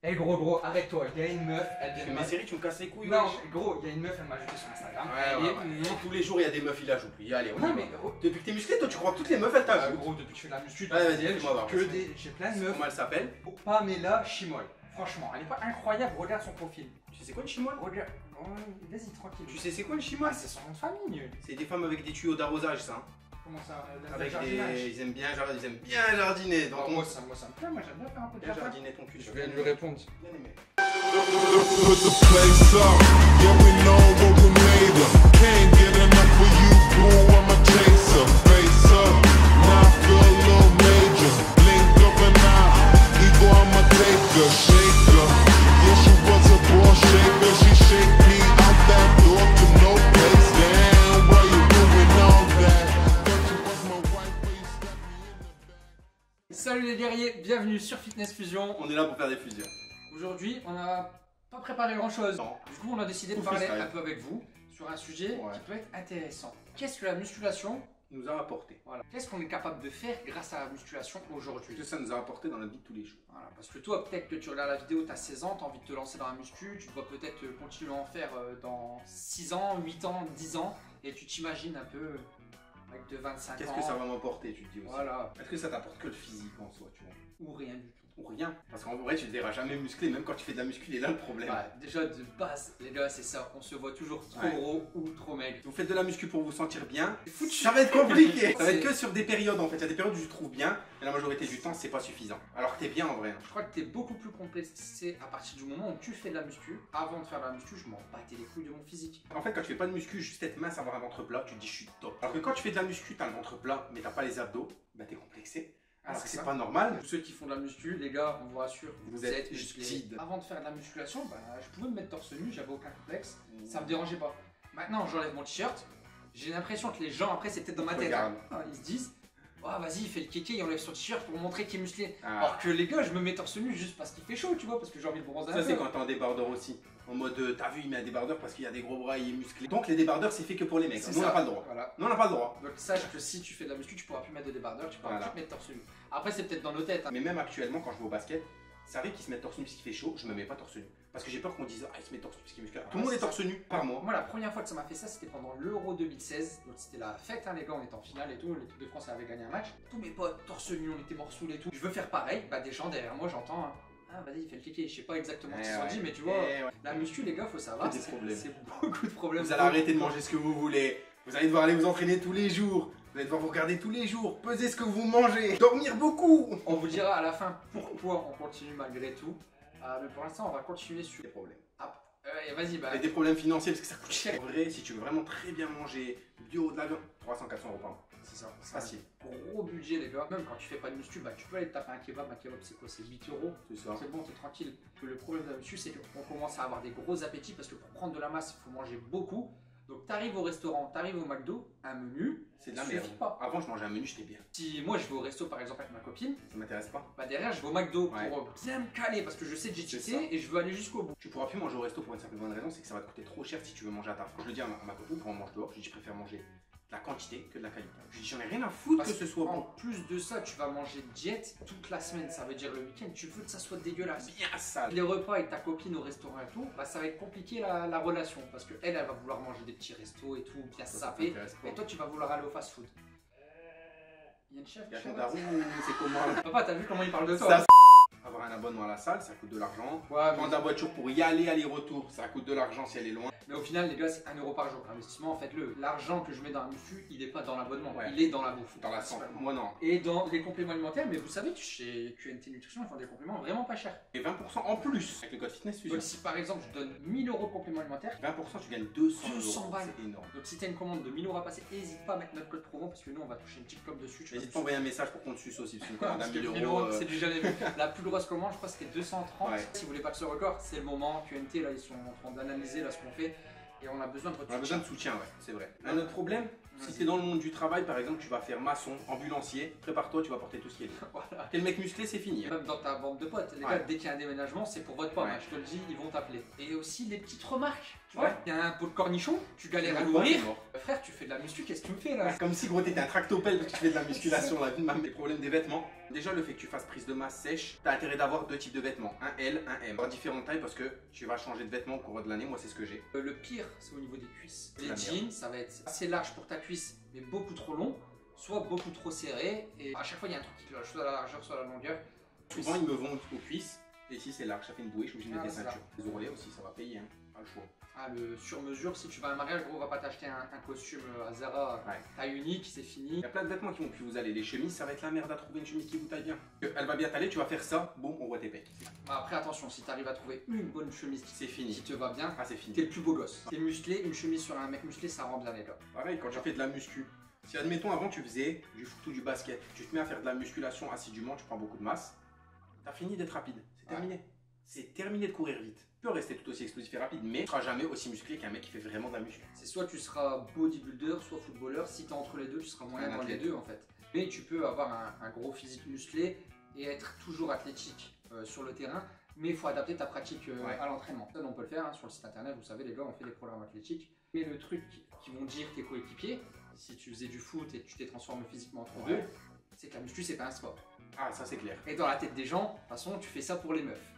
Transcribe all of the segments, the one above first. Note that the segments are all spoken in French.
Eh gros, arrête-toi, il y a une meuf, elle vient de Ma série, tu me casses les couilles. Non, wesh. gros, il y a une meuf, elle m'a ajouté sur Instagram. Tous les jours, il y a des meufs, il ajoute. Lui, allez, on y Non va. mais gros, Depuis que t'es musclé, toi, tu crois que toutes les meufs, elles t'ajoutent. gros, depuis que je fais de la muscu, Ouais, vas-y, fais-moi voir. j'ai plein de meufs. Comment elle s'appelle? Pamela Chimol. Franchement, elle est pas incroyable, regarde son profil. Tu sais c'est quoi une chimoine? Regarde, oh, vas-y tranquille. Tu sais c'est quoi une chimoine? Ah, c'est son nom de famille. C'est des femmes avec des tuyaux d'arrosage, ça. Hein. Comment ça Avec jardinage. des... Ils aiment bien jardiner. Donc Moi ça me plaît, moi j'aime bien faire un peu de bien jardin. jardiner ton cul. Je viens de lui répondre. Bien aimé. Put the place up, yeah we know what we made of. Can't get enough of you, boo, I'm a chaser. Face up, now I feel a little major. Blink of an eye, ego I'm a taker. Shaker, yeah she was a ball shaker. She shake me out that door to no place. Damn, why you doing all that? Thought you was my wife, but you stabbed me in the back. Salut les guerriers, bienvenue sur Fitness Fusion. On est là pour faire des fusions. Aujourd'hui, on n'a pas préparé grand chose. Non. Du coup, on a décidé de Full parler freestyle. un peu avec vous sur un sujet Ouais. qui peut être intéressant. Qu'est-ce que la musculation? Nous a apporté. Voilà. Qu'est-ce qu'on est capable de faire grâce à la musculation aujourd'hui? Qu'est-ce que ça nous a apporté dans la vie de tous les jours? Voilà, parce que toi, peut-être que tu regardes la vidéo, tu as 16 ans, tu as envie de te lancer dans la muscu, tu dois peut-être continuer à en faire dans 6 ans, 8 ans, 10 ans, et tu t'imagines un peu avec de 25 ans. Qu'est-ce que ça va m'apporter, tu te dis aussi? Voilà, Est-ce que ça t'apporte que le physique en soi, tu vois? ou rien du tout. Ou rien? Parce qu'en vrai, tu te verras jamais musclé, même quand tu fais de la muscu, il est là le problème. Bah, déjà de base, les gars, c'est ça, on se voit toujours trop Ouais. gros ou trop maigre. Vous faites de la muscu pour vous sentir bien, Foutu. ça va être compliqué. Ça va être C'est- que sur des périodes en fait. Il y a des périodes où tu te trouves bien, et la majorité du temps, c'est pas suffisant. Alors que t'es bien en vrai. Hein. Je crois que tu es beaucoup plus complexé à partir du moment où tu fais de la muscu. Avant de faire de la muscu, je m'en battais les couilles de mon physique. En fait, quand tu fais pas de muscu, juste être mince, avoir un ventre plat, tu te dis je suis top. Alors que quand tu fais de la muscu, t'as le ventre plat, mais t'as pas les abdos, bah t'es complexé. Ah, Alors que c'est c'est ça. pas normal. Pour ceux qui font de la muscu, les gars, on vous rassure, Vous êtes musclés. speed. Avant de faire de la musculation, bah, je pouvais me mettre torse nu, j'avais aucun complexe, ça me dérangeait pas. Maintenant, j'enlève mon t-shirt, j'ai l'impression que les gens, après, c'est peut-être dans ma tête, Regarde. hein. Ils se disent, oh, vas-y, il fait le kéké, il enlève son t-shirt pour montrer qu'il est musclé. Ah. Alors que les gars, je me mets torse nu juste parce qu'il fait chaud, tu vois, parce que j'ai envie de bronzer un Ça, peu. c'est quand t'es en débardeur aussi. En mode, t'as vu, il met un débardeur parce qu'il y a des gros bras, il est musclé. Donc les débardeurs, c'est fait que pour les mecs. C'est Nous, on ça. n'a pas le droit. Voilà. Nous, on n'a pas le droit. Donc sache que si tu fais de la muscu, tu pourras plus mettre de débardeur, tu pourras Voilà. plus te mettre torse nu. Après, c'est peut-être dans nos têtes, hein. Mais même actuellement, quand je vais au basket, ça arrive qu'ils se mettent torse nu parce qu'il fait chaud, je me mets pas torse nu. Parce que j'ai peur qu'on dise, ah, il se met torse nu parce qu'il est musclé. Tout le monde est c'est torse nu par mois. Moi, la première fois que ça m'a fait ça, c'était pendant l'Euro 2016. Donc, c'était la fête, hein, les gars. On était en finale et tout. L'équipe de France avait gagné un match. Tous mes potes, torse nu, on était morts sous et tout. Je veux faire pareil. Bah, des gens derrière moi, j'entends, hein, ah, vas-y, il fait le kéké. Je sais pas exactement ce qu'ils ont dit, mais tu vois, la muscu, les gars, faut savoir. Que des problèmes. C'est beaucoup de problèmes. Vous allez arrêter de manger ce que vous voulez. Vous allez devoir aller vous entraîner tous les jours. Vous allez devoir vous regarder tous les jours. Peser ce que vous mangez. Dormir beaucoup. On vous dira à la fin pourquoi on continue malgré tout. Mais pour l'instant, on va continuer sur. Des problèmes. Vas-y, bah. Et des problèmes financiers parce que ça coûte cher. En vrai, si tu veux vraiment très bien manger, bio, de la viande, 300-400 euros par mois. C'est ça. Facile. Gros budget, les gars. Même quand tu fais pas de muscu, bah, tu peux aller te taper un kebab. Un kebab, c'est quoi? C'est 8 euros. C'est ça. C'est bon, t'es tranquille. Que le problème de la muscu, c'est qu'on commence à avoir des gros appétits parce que pour prendre de la masse, il faut manger beaucoup. Donc t'arrives au restaurant, t'arrives au McDo, un menu, C'est de la suffit merde. pas. Avant, je mangeais un menu, j'étais bien. Si moi je vais au resto par exemple avec ma copine, Ça m'intéresse pas. bah derrière je vais au McDo Ouais. pour bien me caler parce que je sais que j'ai C'est tissé ça. et je veux aller jusqu'au bout. Tu pourras plus manger au resto pour une simple bonne raison, c'est que ça va te coûter trop cher si tu veux manger à ta faim. Je le dis à ma copine quand on mange dehors, je lui dis je préfère manger de la quantité que de la qualité. Je lui dis j'en ai rien à foutre Parce que ce soit En bon. plus de ça, tu vas manger diète toute la semaine, ça veut dire le week-end, tu veux que ça soit dégueulasse. Bien sale. Les repas avec ta copine au restaurant et tout, bah ça va être compliqué la relation parce que elle va vouloir manger des petits restos et tout, bien Ça sapé. t'intéresse pas. Et toi tu vas vouloir aller au fast food. Il y a une chef Il y a qui ton chante. daron ou c'est comment? Papa, t'as vu comment il parle de toi? Ça, avoir un abonnement à la salle, ça coûte de l'argent. Ouais, Prendre la voiture pour y aller, aller-retour, ça coûte de l'argent si elle est loin. mais au final, les gars, c'est 1 euro par jour. L'investissement, faites-le. L'argent que je mets dans la muscu, il est pas dans l'abonnement, Ouais. il est dans la bouffe. Dans la santé. Moi non. Et dans les compléments alimentaires, mais vous savez que chez QNT Nutrition, ils font des compléments vraiment pas chers. Et 20% en plus avec le code Fitness Fusion. Donc si par exemple je donne 1000 euros de compléments alimentaires, 20% tu gagnes 200 200 euros. balles. C'est énorme. donc si tu as une commande de 1000 euros à passer, n'hésite pas à mettre notre code promo parce que nous on va toucher une petite com dessus. Tu vas N'hésite pas à envoyer un message pour qu'on te suce aussi. Parce qu'une commande à Parce que 1000 1000 euros. c'est du jamais vu. La plus grosse commande, je crois, c'était 230. Ouais. Si vous voulez pas que ce record, c'est le moment. QNT, là, ils sont en train d'analyser là ce qu'on fait et on a besoin de votre On a besoin de soutien, ouais, c'est vrai. Un autre problème, si Vas-y. t'es dans le monde du travail, par exemple, tu vas faire maçon, ambulancier, prépare-toi, tu vas porter tout ce qui est lourd. Voilà. T'es le mec musclé, c'est fini. Hein. Même dans ta bande de potes, les Ouais. gars, dès qu'il y a un déménagement, c'est pour votre pomme, Ouais. hein, je te le dis, ils vont t'appeler. Et aussi les petites remarques. Tu Ouais. vois, il y a un pot de cornichon, tu galères à Ouais, l'ouvrir. c'est mort. Frère, tu fais de la muscu, qu'est-ce que tu me fais là? Comme si gros t'étais un tractopelle parce que tu fais de la musculation, la vie de ma mère. Les problèmes des vêtements, Déjà, le fait que tu fasses prise de masse sèche, tu as intérêt d'avoir 2 types de vêtements, un L, un M. Avoir différentes tailles parce que tu vas changer de vêtements au cours de l'année. Moi, c'est ce que j'ai. Le pire, c'est au niveau des cuisses. C'est Les la jeans, ça va être assez large pour ta cuisse, mais beaucoup trop long, soit beaucoup trop serré. Et à chaque fois, il y a un truc qui cloche, soit la largeur, soit la longueur. Souvent, ils me vont aux cuisses. Et ici, c'est large, ça fait une bouée. Je suis obligé de mettre des c'est ceintures. Les ourlets aussi, ça va payer, hein. Pas le choix. Ah, le sur-mesure, si tu vas à un mariage, gros, on va pas t'acheter un costume à Zara, Ouais. taille unique, c'est fini. Il y a plein de vêtements qui vont plus vous aller. Les chemises, ça va être la merde à trouver une chemise qui vous taille bien. Elle va bien t'aller, tu vas faire ça, boum, on voit tes pecs. Bah, après, attention, si tu arrives à trouver une bonne chemise C'est fini. qui te va bien, Ah, c'est fini. t'es le plus beau gosse. T'es musclé, une chemise sur un mec musclé, ça rend bien les gars. Pareil, quand tu fais de la muscu. Si admettons avant tu faisais du foot ou du basket, tu te mets à faire de la musculation assidûment, tu prends beaucoup de masse, t'as fini d'être rapide, c'est terminé. C'est terminé de courir vite. Tu peux rester tout aussi explosif et rapide, mais tu seras jamais aussi musclé qu'un mec qui fait vraiment de la muscu. C'est soit tu seras bodybuilder, soit footballeur. Si t'es entre les deux, tu seras moyen Un dans les athlète. deux en fait. Mais tu peux avoir un gros physique musclé et être toujours athlétique sur le terrain. Mais il faut adapter ta pratique Ouais. à l'entraînement. Ça, on peut le faire hein, sur le site internet. Vous savez, les gars, on fait des programmes athlétiques. Mais le truc qu'ils vont dire tes coéquipiers, si tu faisais du foot et que tu t'es transformé physiquement entre Ouais. deux, c'est que la muscu, c'est pas un sport. Ah, ça c'est clair. Et dans la tête des gens, de toute façon, tu fais ça pour les meufs.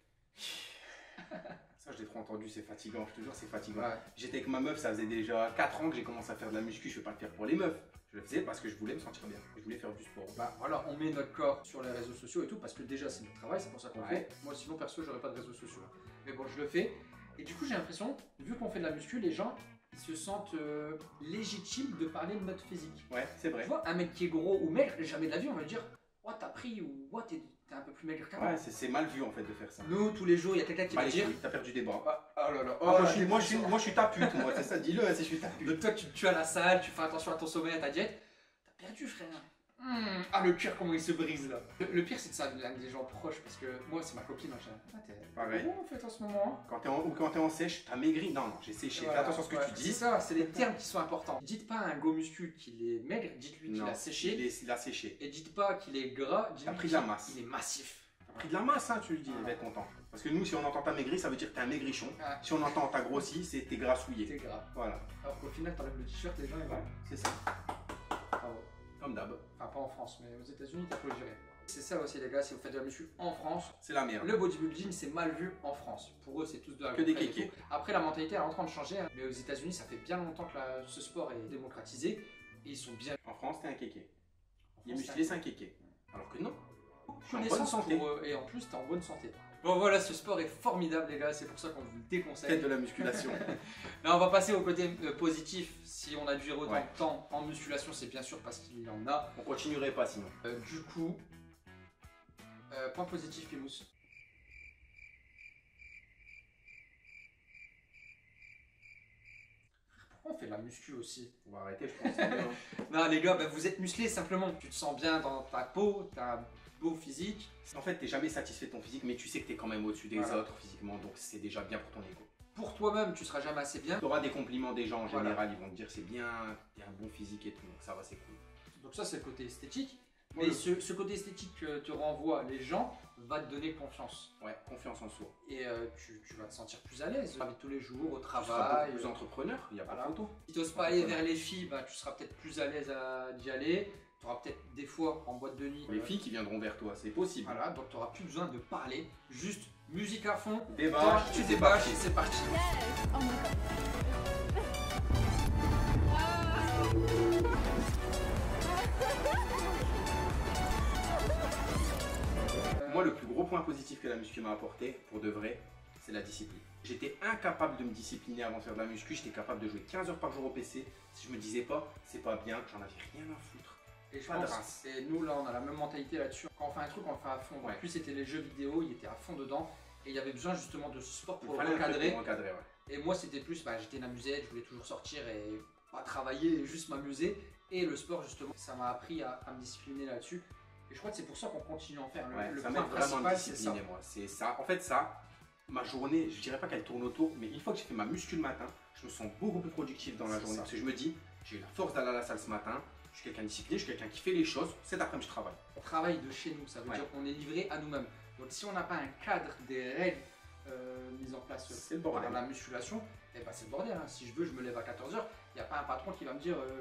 Ça je l'ai trop entendu, c'est fatigant, je te jure c'est fatigant. Ouais. J'étais avec ma meuf, ça faisait déjà 4 ans que j'ai commencé à faire de la muscu, je vais pas le faire pour les meufs. Je le faisais parce que je voulais me sentir bien, je voulais faire du sport. Bah voilà, on met notre corps sur les réseaux sociaux et tout parce que déjà c'est notre travail, c'est pour ça qu'on Ouais. fait. Moi sinon perso j'aurais pas de réseaux sociaux. Mais bon je le fais. Et du coup j'ai l'impression, vu qu'on fait de la muscu, les gens ils se sentent légitimes de parler de notre physique. Ouais, c'est vrai. Tu vois, un mec qui est gros ou maigre, jamais de la vie on va lui dire « Oh t'as pris » ou « Oh t'es un peu plus maigre qu'avant Ouais, c'est mal vu en fait de faire ça. Nous tous les jours il y a quelqu'un qui Bah, va les dire couilles, t'as perdu des bras. « Oh là là, Ah, moi, je suis ta pute, moi, c'est ça, dis-le, hein, si je suis ta pute. Donc toi tu es à la salle, tu fais attention à ton sommeil, à ta diète, t'as perdu frère. Ah le cœur comment il se brise là. Le pire c'est de ça avec des gens proches parce que moi c'est ma copine machin. Ah t'es Pareil. bon en fait en ce moment. Quand t'es en sèche, t'as maigri. Non, non, j'ai séché. Voilà. Fais attention à ce que Ouais, tu C'est dis. ça, c'est les termes qui sont importants. Dites pas à un go muscu qu'il est maigre, dites-lui qu'il Non, a séché. il a séché. Et dites pas qu'il est gras, dites-lui T'as pris de la qu'il masse. il est massif. T'as pris de la masse, hein, tu lui dis, il va être content. Parce que nous, si on entend t'as maigri, ça veut dire que t'es un maigrichon. Ah. Si on entend t'as grossi, c'est t'es grassouillé. C'est gras. Voilà. Alors qu'au final t'enlèves le t-shirt, les gens ils vont. Ouais, c'est ça. Bravo. Comme d'hab. Enfin pas en France, mais aux États-Unis t'as pas le gérer. C'est ça aussi les gars, si vous faites de la muscu en France, C'est la merde. le bodybuilding c'est mal vu en France. Pour eux c'est tous de la Que des compète et kékés. tout. Après la mentalité elle est en train de changer, hein. Mais aux États-Unis ça fait bien longtemps que ce sport est démocratisé et ils sont bien. En France, t'es un kéké. En Il est France, musclé, c'est un kéké. Alors que non. Je suis en bonne connaissance santé. pour eux, et en plus t'es en bonne santé. Bon voilà, ce sport est formidable les gars, c'est pour ça qu'on vous le déconseille. Faites de la musculation. Là on va passer au côté positif. Si on a duré autant Ouais. de temps en musculation, c'est bien sûr parce qu'il y en a. On continuerait pas sinon. Du coup, point positif les mousses. Pourquoi on fait de la muscu aussi? On va arrêter, je pense. C'est bien, hein. Non les gars, bah, vous êtes musclés simplement. Tu te sens bien dans ta peau, t'as un beau physique. En fait, t'es jamais satisfait de ton physique, mais tu sais que t'es quand même au-dessus des Voilà. autres physiquement, donc c'est déjà bien pour ton ego. Pour toi-même, tu seras jamais assez bien. Tu auras des compliments des gens en Voilà. général, ils vont te dire c'est bien, t'as un bon physique et tout, donc ça va, c'est cool. Donc ça c'est le côté esthétique. Ouais. Mais ce côté esthétique que te renvoient les gens va te donner confiance. Ouais, confiance en soi. Et tu vas te sentir plus à l'aise. Dans la vie de tous les jours, au Tu seras travail. beaucoup plus entrepreneur, il n'y a pas Voilà. de photo. Si tu n'oses pas aller vers les filles, bah, tu seras peut-être plus à l'aise d'y aller. Tu auras peut-être des fois en boîte de nuit. Les filles qui viendront vers toi, c'est possible. Voilà, donc tu n'auras plus besoin de parler. Juste musique à fond. Débâche, tu c'est débâches parti. et c'est parti. Yes! Oh my god. Moi, le plus gros point positif que la muscu m'a apporté, pour de vrai, c'est la discipline. J'étais incapable de me discipliner avant de faire de la muscu, j'étais capable de jouer 15 heures par jour au PC. Si je me disais pas, c'est pas bien, j'en avais rien à foutre. Et je Pas de pense, race. et nous là on a la même mentalité là-dessus. Quand on fait un truc, on le fait à fond. Ouais. En plus c'était les jeux vidéo, il était à fond dedans. Et il y avait besoin justement de ce sport Il pour le fallait un truc recadrer. pour encadrer, ouais. Et moi c'était plus, bah, j'étais une amusette, je voulais toujours sortir et pas travailler, et juste m'amuser. Et le sport justement, ça m'a appris à me discipliner là-dessus. Et je crois que c'est pour ça qu'on continue à en faire. Ouais, Le ça point m'aide vraiment à me principal c'est ça. discipliner, moi. C'est ça. En fait, ça, ma journée, je dirais pas qu'elle tourne autour, mais une fois que j'ai fait ma muscu le matin, je me sens beaucoup plus productif dans la C'est journée. ça. Parce que je me dis, j'ai eu la force d'aller à la salle ce matin, je suis quelqu'un de discipliné, je suis quelqu'un qui fait les choses. Cet après-midi, je travaille. On travaille de chez nous, ça veut Ouais. dire qu'on est livré à nous-mêmes. Donc si on n'a pas un cadre, des règles mises en place C'est le dans bordel. la musculation, et bah c'est le bordel. Hein. Si je veux, je me lève à 14h, il n'y a pas un patron qui va me dire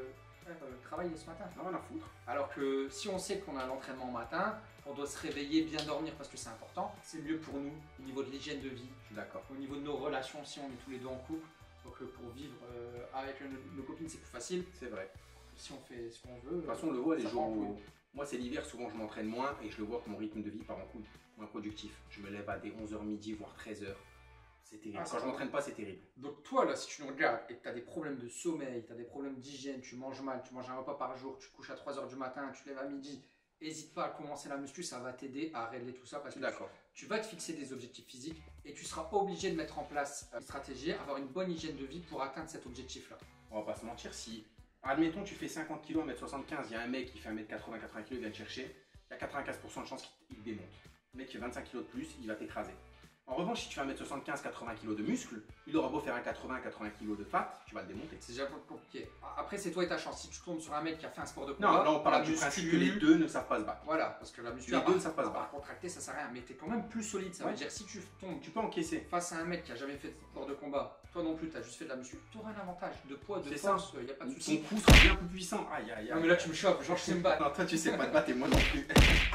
le travail est ce matin. Rien à foutre. Alors que si on sait qu'on a l'entraînement au matin, on doit se réveiller, bien dormir parce que c'est important, c'est mieux pour nous au niveau de l'hygiène de vie, Je suis d'accord. au niveau de nos relations si on est tous les deux en couple. Donc pour vivre avec nos copines c'est plus facile. C'est vrai. Si on fait ce qu'on veut. De toute façon, on le voit les ça jours prend où. Moi, c'est l'hiver, souvent je m'entraîne moins et je le vois que mon rythme de vie part en couille. Moins productif. Je me lève à des 11h midi, voire 13h. C'est terrible. Ah, ça Quand je va. m'entraîne pas, c'est terrible. Donc toi là, si tu nous regardes et que tu as des problèmes de sommeil, tu as des problèmes d'hygiène, tu manges mal, tu manges un repas par jour, tu te couches à 3h du matin, tu te lèves à midi, n'hésite pas à commencer la muscu, ça va t'aider à régler tout ça parce que D'accord. tu vas te fixer des objectifs physiques et tu seras obligé de mettre en place une stratégie, avoir une bonne hygiène de vie pour atteindre cet objectif-là. On va pas se mentir, si, admettons, tu fais 50 kg, 1m75, il y a un mec qui fait 1m80, 80 kg, il vient te chercher, il y a 95% de chances qu'il te démonte. Le mec qui fait 25 kg de plus, il va t'écraser. En revanche, si tu fais 1m75, 80 kg de muscle, il aura beau faire un 80, 80 kg de fat, tu vas le démonter. C'est déjà compliqué. Après, c'est toi et ta chance. Si tu tombes sur un mec qui a fait un sport de Non, combat, là on parle la du muscu, principe que les deux ne savent pas se battre. Voilà, parce que la muscu, Les à deux part- ne savent pas se à part battre. contracter, ça sert à rien. Mais t'es quand même plus solide. Ça Ouais. veut dire si tu tombes Tu peux encaisser. face à un mec qui a jamais fait de sport de combat, toi non plus, tu as juste fait de la muscu, tu auras un avantage de poids, de C'est force, il n'y a pas de Ton souci. coup sera bien plus puissant. Aïe aïe aïe. Non, mais là, tu me chopes, genre, je sais me battre. Non, toi tu sais pas te battre et moi non plus.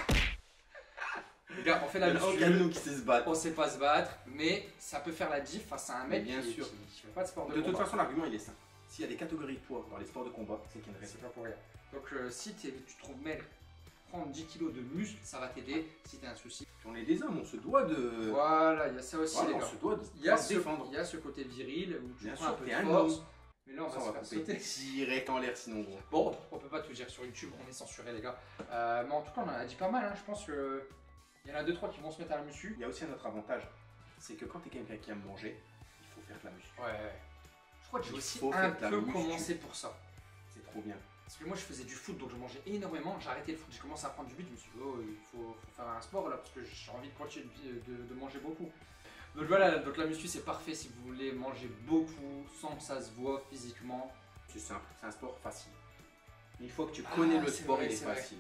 Les gars, on fait Il la y en a muscu. aucun de nous qui sait se battre. On sait pas se battre, mais ça peut faire la diff face à un mec Bien qui sûr. fait pas de sport de, De toute combat. façon, l'argument il est simple. S'il y a des catégories de poids dans les sports de combat, c'est qu'il y a une raison. C'est pas pour rien. Donc si tu te trouves maigre, prendre 10 kg de muscle, ça va t'aider si tu as un souci. Puis on est des hommes, on se doit de. Voilà, il y a ça aussi Voilà, les on gars. se doit de Il y, a se ce, défendre. il y a ce côté viril où tu Bien prends sûr, un peu t'es de un force. homme. Mais là, on Ça, va on se va faire couper sauter. direct en l'air sinon gros. Bon, on peut pas tout dire sur YouTube, on est censuré les gars. Mais en tout cas, on en a dit pas mal. Hein. Je pense que il y en a 2-3 qui vont se mettre à la muscu. Il y a aussi un autre avantage, c'est que quand t'es quelqu'un qui aime manger, il faut faire de la muscu. Ouais. Je crois que j'ai Il aussi faut un faire de la peu muscu. commencé pour ça. C'est trop bien. Parce que moi je faisais du foot donc je mangeais énormément, j'ai arrêté le foot, j'ai commencé à prendre du but, je me suis dit oh il faut faire un sport là parce que j'ai envie de continuer de manger beaucoup. Donc voilà, donc la muscu c'est parfait si vous voulez manger beaucoup sans que ça se voit physiquement. C'est simple, c'est un sport facile. Une fois que tu connais le c'est sport, vrai, il est c'est vrai. facile.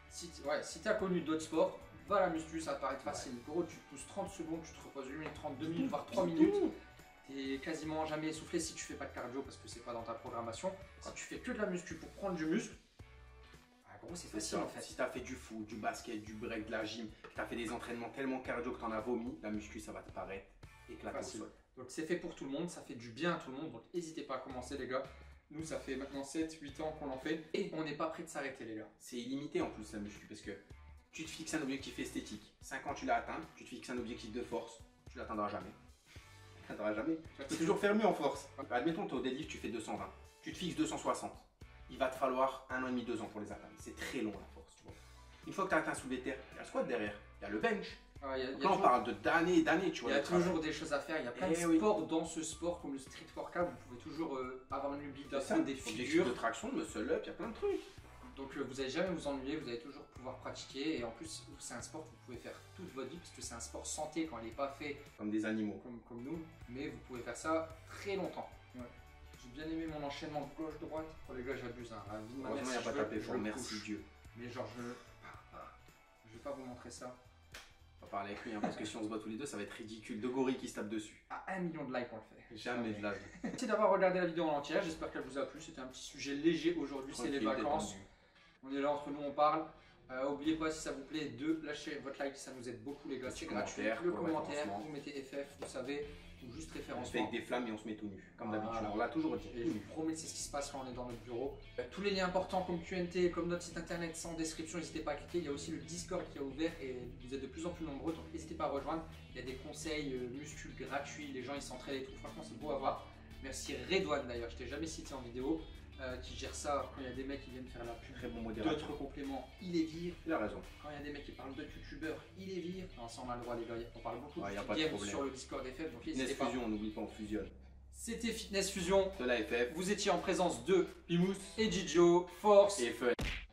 Si tu as connu d'autres sports, va à la muscu, ça va te paraître facile. Gros tu te pousses 30 secondes, tu te reposes 1 minute 30, 2 minutes, voire 3 minutes. T'es quasiment jamais essoufflé si tu fais pas de cardio parce que c'est pas dans ta programmation. Si tu fais que de la muscu pour prendre du muscle, gros c'est C'est facile ça. en fait. Si t'as fait du foot, du basket, du break, de la gym, que t'as fait des entraînements tellement cardio que t'en as vomi, la muscu ça va te paraître éclaté au Facile. sol. Donc c'est fait pour tout le monde, ça fait du bien à tout le monde, donc n'hésitez pas à commencer les gars. Nous ça fait maintenant 7-8 ans qu'on en fait et on n'est pas prêt de s'arrêter les gars. C'est illimité en plus la muscu parce que tu te fixes un objectif esthétique. 5 ans tu l'as atteint, tu te fixes un objectif de force, tu l'atteindras jamais. Tu l'atteindras jamais. Tu peux toujours faire mieux en force. Admettons t'es au deadlift, tu fais 220. Tu te fixes 260. Il va te falloir 1 an et demi, 2 ans pour les atteindre. C'est très long la force, tu vois. Une fois que tu as atteint un soulevé de terre, il y a le squat derrière, il y a le bench. Il y a, Donc là on parle d'années et d'années, tu vois. il y a le travail. toujours des choses à faire, il y a plein de Eh oui. sports dans ce sport comme le street workout, vous pouvez toujours avoir une oubli C'est ça, d'apprendre des objectif figures. de traction, de muscle up, il y a plein de trucs. Donc vous n'allez jamais vous ennuyer, vous allez toujours pouvoir pratiquer et en plus c'est un sport que vous pouvez faire toute votre vie parce que c'est un sport santé quand il n'est pas fait Comme des animaux. comme nous, mais vous pouvez faire ça très longtemps. J'ai bien aimé mon enchaînement gauche-droite. Oh les gars j'abuse, hein. La vie de ma mère, Heureusement, il n'y si a je pas veux, tapé je fort, le merci couche. Dieu. Mais genre je vais pas vous montrer ça. On va parler avec lui, hein, parce que si on se bat tous les deux, ça va être ridicule. Deux gorilles qui se tapent dessus. À 1 million de likes on le fait. Jamais de la vie. Merci d'avoir regardé la vidéo en entière, j'espère qu'elle vous a plu. C'était un petit sujet léger aujourd'hui, c'est les Tranquille, vacances. détendu. On est là entre nous, on parle. Oubliez pas si ça vous plaît de lâcher votre like, ça nous aide beaucoup les gars, Petit c'est gratuit. commentaire Le pour le commentaire, référencement. vous mettez FF, vous savez, ou juste On se fait référencement. avec des flammes et on se met tout nu. Comme Voilà. d'habitude, on l'a toujours dit. Et je vous promets, c'est ce qui se passe quand on est dans notre bureau. Tous les liens importants comme QNT, comme notre site internet sont en description, n'hésitez pas à cliquer. Il y a aussi le Discord qui est ouvert et vous êtes de plus en plus nombreux, donc n'hésitez pas à rejoindre. Il y a des conseils muscul gratuits, les gens ils s'entraident et tout, franchement c'est beau à voir. Merci Redouane d'ailleurs, je t'ai jamais cité en vidéo, qui gère ça quand il y a des mecs qui viennent faire la pub. Très bon modérateur. D'autres compléments, il les vire. Il a raison. Quand il y a des mecs qui parlent de youtubeurs, il les vire. Non, ça on a le droit les gars, on parle beaucoup Ouais, y a de pas de game problème. sur le Discord FF, donc Fitness n'hésitez pas. Fusion, on n'oublie pas, on fusionne. C'était Fitness Fusion. De la FF Vous étiez en présence de Pimous et Gigio, Force. et Fun.